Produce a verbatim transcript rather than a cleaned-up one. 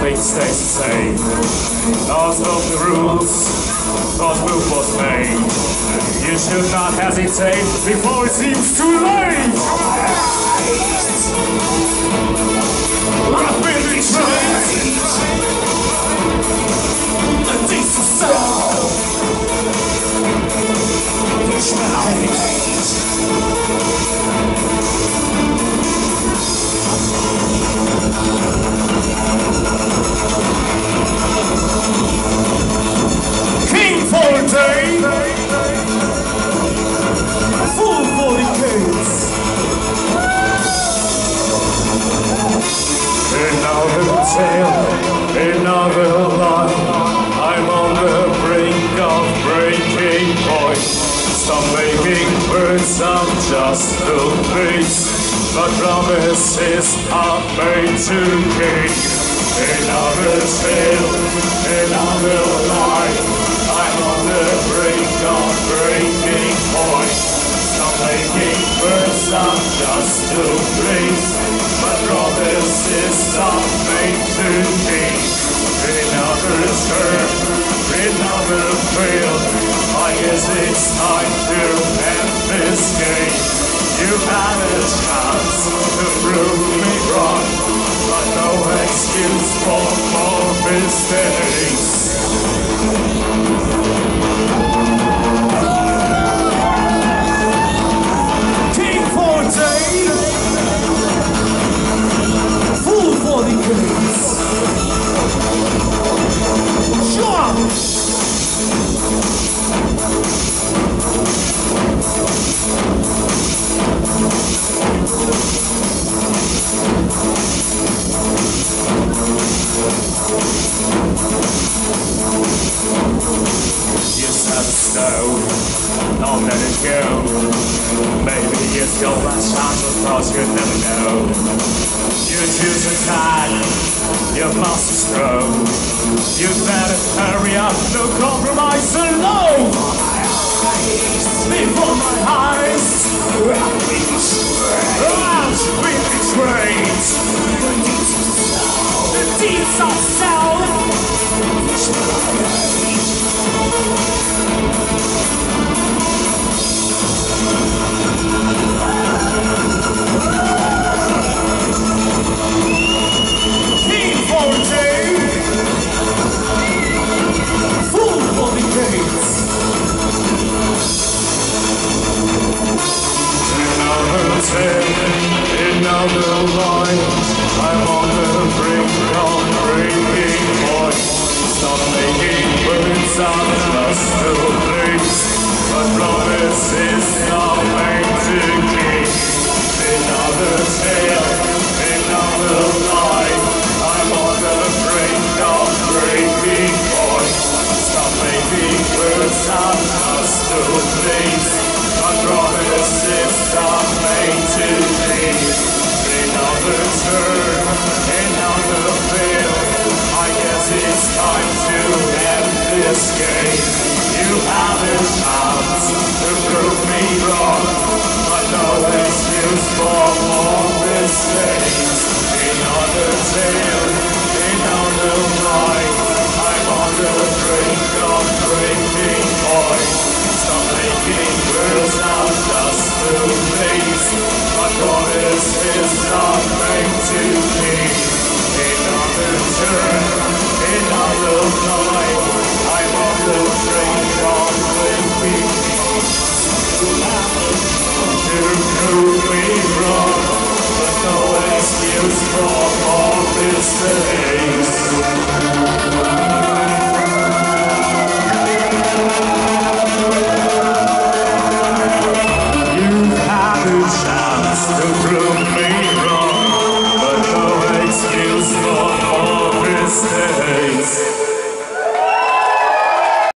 nothing stays the same. Laws of the rules, cause move was made. You should not hesitate before it seems too late. I've been betrayed. A decent soul. Push my hate. King for a day, fool for decades. Another tale, another lie. I'm on the brink of breaking point. Stop making words, I'm just a face. But promises are made to keep. Another tale, another lie. I'm on the brink of breaking point. Stop making words, I'm just a place. But promises are made to keep. Another turn, another fail. I guess it's time to end this game. You had a chance to prove me wrong, but no excuse for more mistakes. King for a day, fool for decades. Sure! You said snow, I'll let it go. Maybe it's your last chance, of course you never know. You choose a tag, your master's throw. You better hurry up, no compromise alone. Before my eyes, I've been betrayed. The deeds of self. King for a day, fool for decades. Another tale, another line. I'm on the brink of breaking point. Stop making words out just to please. But promises are made to keep. Another tale, another lie. I'm on the brink of breaking point. Stop making words out just to please. But promises are made to keep. Another turn, another fail. I guess it's time to end this game. You have a chance to prove me wrong, but no excuse for more mistakes. Another tale, another lie. I'm on the brink of breaking point. Stop making words out just to please. My promises are made to keep. Another turn, another lie. I'm on the brink of breaking point. To prove me wrong, but no excuse for more mistakes.